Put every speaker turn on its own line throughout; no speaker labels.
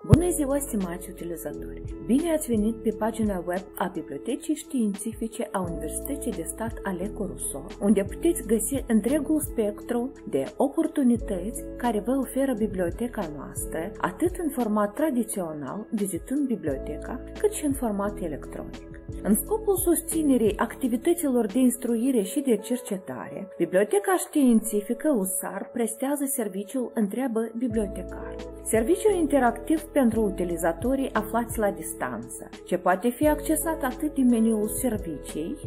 Bună ziua, stimați utilizatori! Bine ați venit pe pagina web a Bibliotecii Științifice a Universității de Stat Aleco Russo, unde puteți găsi întregul spectru de oportunități care vă oferă biblioteca noastră, atât în format tradițional, vizitând biblioteca, cât și în format electronic. În scopul susținerii activităților de instruire și de cercetare, Biblioteca Științifică USAR prestează serviciul Întreabă bibliotecar. Serviciul interactiv pentru utilizatorii aflați la distanță, ce poate fi accesat atât din meniul Servicii,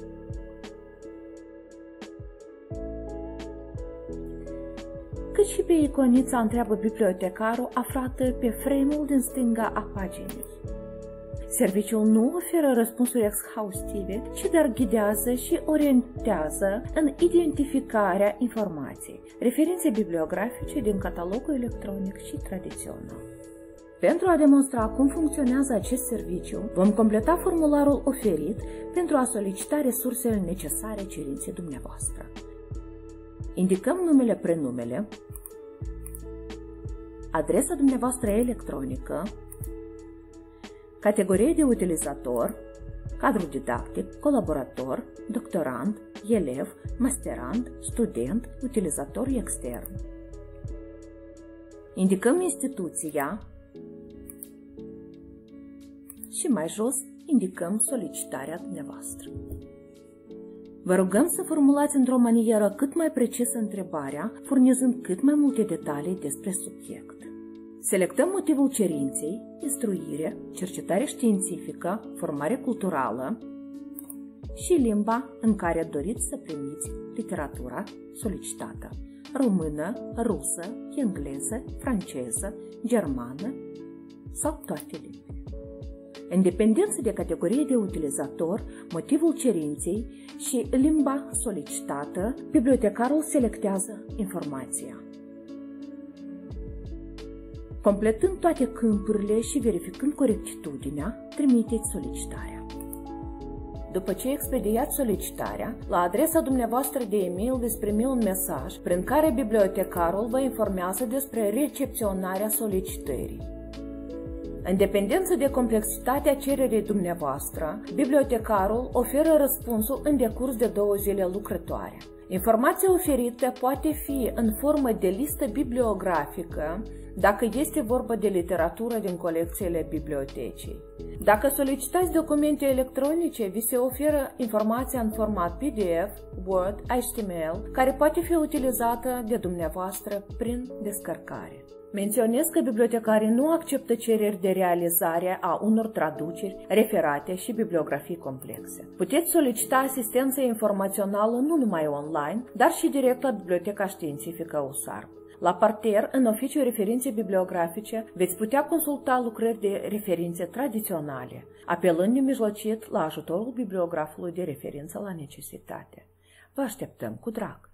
cât și pe iconița Întreabă bibliotecarul aflată pe frame-ul din stânga a paginii. Serviciul nu oferă răspunsuri exhaustive, ci doar ghidează și orientează în identificarea informației, referințe bibliografice din catalogul electronic și tradițional. Pentru a demonstra cum funcționează acest serviciu, vom completa formularul oferit pentru a solicita resursele necesare cerinței dumneavoastră. Indicăm numele, prenumele, adresa dumneavoastră electronică, categorie de utilizator, cadru didactic, colaborator, doctorand, elev, masterand, student, utilizator extern. Indicăm instituția și mai jos indicăm solicitarea dumneavoastră. Vă rugăm să formulați într-o manieră cât mai precisă întrebarea, furnizând cât mai multe detalii despre subiect. Selectăm motivul cerinței, instruire, cercetare științifică, formare culturală și limba în care doriți să primiți literatura solicitată: română, rusă, engleză, franceză, germană sau toate limbile. În dependență de categorie de utilizator, motivul cerinței și limba solicitată, bibliotecarul selectează informația. Completând toate câmpurile și verificând corectitudinea, trimiteți solicitarea. După ce expediați solicitarea, la adresa dumneavoastră de e-mail veți primi un mesaj prin care bibliotecarul vă informează despre recepționarea solicitării. În dependență de complexitatea cererii dumneavoastră, bibliotecarul oferă răspunsul în decurs de 2 zile lucrătoare. Informația oferită poate fi în formă de listă bibliografică, dacă este vorba de literatură din colecțiile bibliotecii. Dacă solicitați documente electronice, vi se oferă informația în format PDF, Word, HTML, care poate fi utilizată de dumneavoastră prin descărcare. Menționez că bibliotecarii nu acceptă cereri de realizare a unor traduceri, referate și bibliografii complexe. Puteți solicita asistență informațională nu numai online, dar și direct la Biblioteca Științifică USAR. La parter, în oficiul referințe bibliografice, veți putea consulta lucrări de referințe tradiționale, apelând nemijlocit la ajutorul bibliografului de referință la necesitate. Vă așteptăm cu drag!